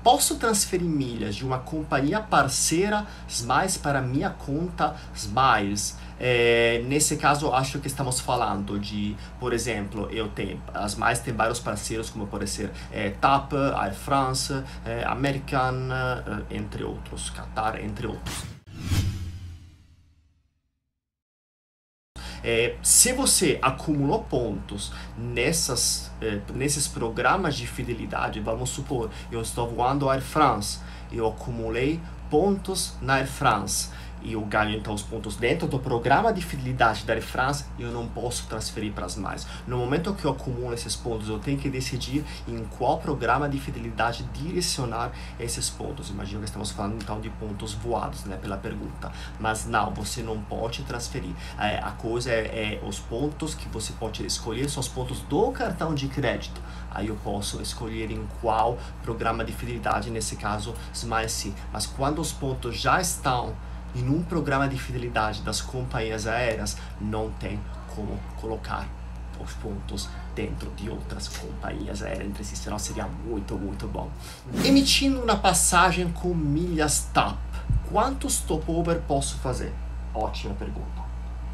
posso transferir milhas de uma companhia parceira Smiles para minha conta Smiles? Nesse caso, eu acho que estamos falando de, por exemplo, a Smiles tem vários parceiros, como pode ser TAP, Air France, American, entre outros, Qatar, entre outros. Se você acumulou pontos nesses programas de fidelidade, vamos supor, eu estou voando Air France, eu acumulei pontos na Air France, e eu ganho então os pontos dentro do programa de fidelidade da Air France, eu não posso transferir para as Smiles. No momento que eu acumulo esses pontos, eu tenho que decidir em qual programa de fidelidade direcionar esses pontos. Imagino que estamos falando então de pontos voados, né, pela pergunta. Mas não, você não pode transferir. A coisa os pontos que você pode escolher são os pontos do cartão de crédito. Aí eu posso escolher em qual programa de fidelidade, nesse caso, Smiles sim. Mas quando os pontos já estão em um programa de fidelidade das companhias aéreas, não tem como colocar os pontos dentro de outras companhias aéreas entre si, senão seria muito, muito bom. Emitindo uma passagem com milhas TAP, quantos stopover posso fazer? Ótima pergunta.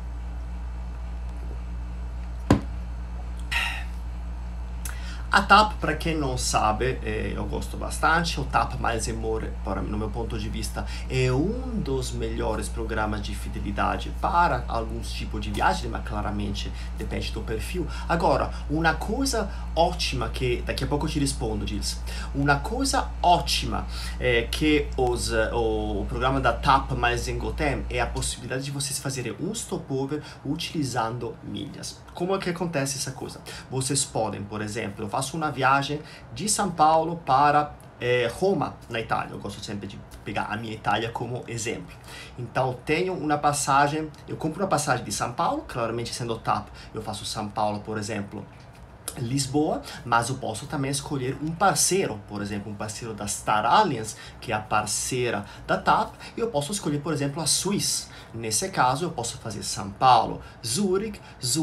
A TAP, para quem não sabe, eu gosto bastante. O TAP Miles & More, no meu ponto de vista, é um dos melhores programas de fidelidade para alguns tipos de viagem, mas claramente depende do perfil. Agora, uma coisa ótima que, daqui a pouco eu te respondo disso, uma coisa ótima que o programa da TAP Miles & Go tem é a possibilidade de vocês fazerem um stopover utilizando milhas. Como é que acontece essa coisa? Vocês podem, por exemplo, eu faço uma viagem de São Paulo para Roma, na Itália. Eu gosto sempre de pegar a minha Itália como exemplo. Então, tenho uma passagem, eu compro uma passagem de São Paulo, claramente sendo TAP, eu faço São Paulo, por exemplo, Lisboa, mas eu posso também escolher um parceiro, por exemplo, um parceiro da Star Alliance, que é a parceira da TAP, e eu posso escolher, por exemplo, a Suíça. Nesse caso, eu posso fazer São Paulo, Zurich,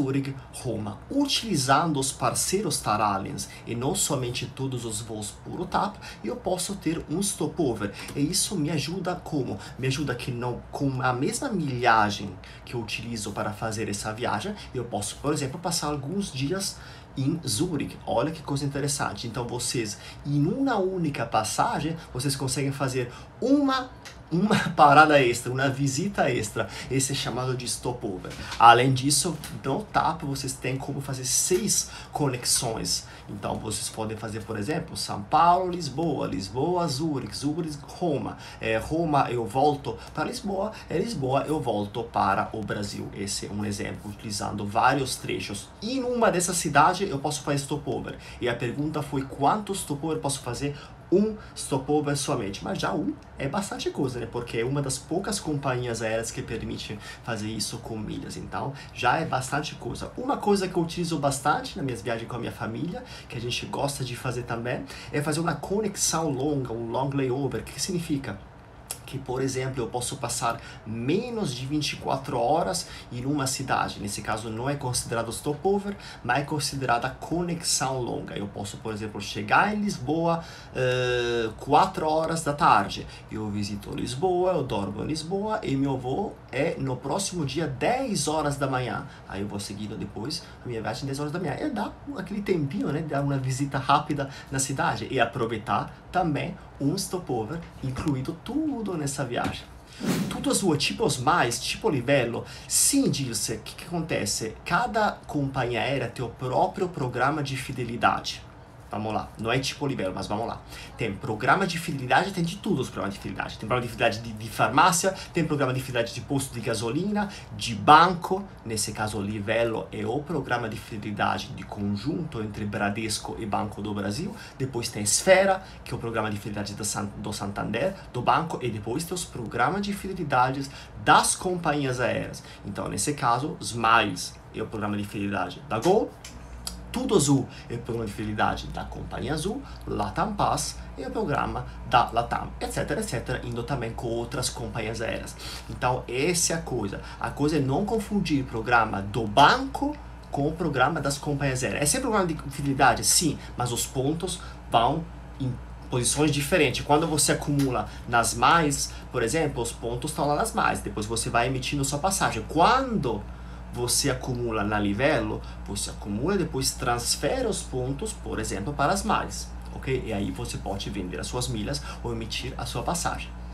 Roma, utilizando os parceiros Star Alliance e não somente todos os voos por TAP, e eu posso ter um stopover. E isso me ajuda como? Me ajuda que não, com a mesma milhagem que eu utilizo para fazer essa viagem, eu posso, por exemplo, passar alguns dias em Zurich. Olha que coisa interessante. Então vocês, em uma única passagem, vocês conseguem fazer uma parada extra, uma visita extra. Esse é chamado de stopover. Além disso, no TAP vocês têm como fazer 6 conexões. Então vocês podem fazer, por exemplo, São Paulo, Lisboa, Lisboa, Zurich, Zurich, Roma. Roma eu volto para Lisboa, Lisboa eu volto para o Brasil. Esse é um exemplo, utilizando vários trechos. E em uma dessas cidades eu posso fazer stopover. E a pergunta foi quantos stopover eu posso fazer? Um stopover somente, mas já um é bastante coisa, né? Porque é uma das poucas companhias aéreas que permite fazer isso com milhas, então já é bastante coisa. Uma coisa que eu utilizo bastante nas minhas viagens com a minha família, que a gente gosta de fazer também, é fazer uma conexão longa, um long layover. O que significa? Que, por exemplo, eu posso passar menos de 24 horas em uma cidade. Nesse caso, não é considerado stopover, mas é considerada conexão longa. Eu posso, por exemplo, chegar em Lisboa 4 horas da tarde. Eu visito Lisboa, eu dormo em Lisboa e meu voo é no próximo dia 10 horas da manhã. Aí eu vou seguindo depois a minha viagem 10 horas da manhã. E dá aquele tempinho, né? Dar uma visita rápida na cidade e aproveitar também um stopover, incluído tudo nessa viagem. Tudo azul, tipo Smiles, tipo Livelo. Sim, Dilce, o que acontece? Cada companhia aérea tem o próprio programa de fidelidade. Vamos lá, não é tipo Livelo, mas vamos lá. Tem programa de fidelidade, tem de tudo os programas de fidelidade. Tem programa de fidelidade de farmácia, tem programa de fidelidade de posto de gasolina, de banco. Nesse caso, o Livelo é o programa de fidelidade de conjunto entre Bradesco e Banco do Brasil. Depois tem Esfera, que é o programa de fidelidade do Santander, do banco. E depois tem os programas de fidelidades das companhias aéreas. Então, nesse caso, Smiles é o programa de fidelidade da Gol. Tudo Azul é o programa de fidelidade da Companhia Azul, Latam Pass é o programa da Latam, etc, etc, indo também com outras companhias aéreas. Então, essa é a coisa. A coisa é não confundir o programa do banco com o programa das companhias aéreas. Esse é o programa de fidelidade, sim, mas os pontos vão posições diferentes. Quando você acumula nas mais, por exemplo, os pontos estão lá nas mais, depois você vai emitindo sua passagem. Quando você acumula na Livelo, você acumula e depois transfere os pontos, por exemplo, para as mais, ok? E aí você pode vender as suas milhas ou emitir a sua passagem.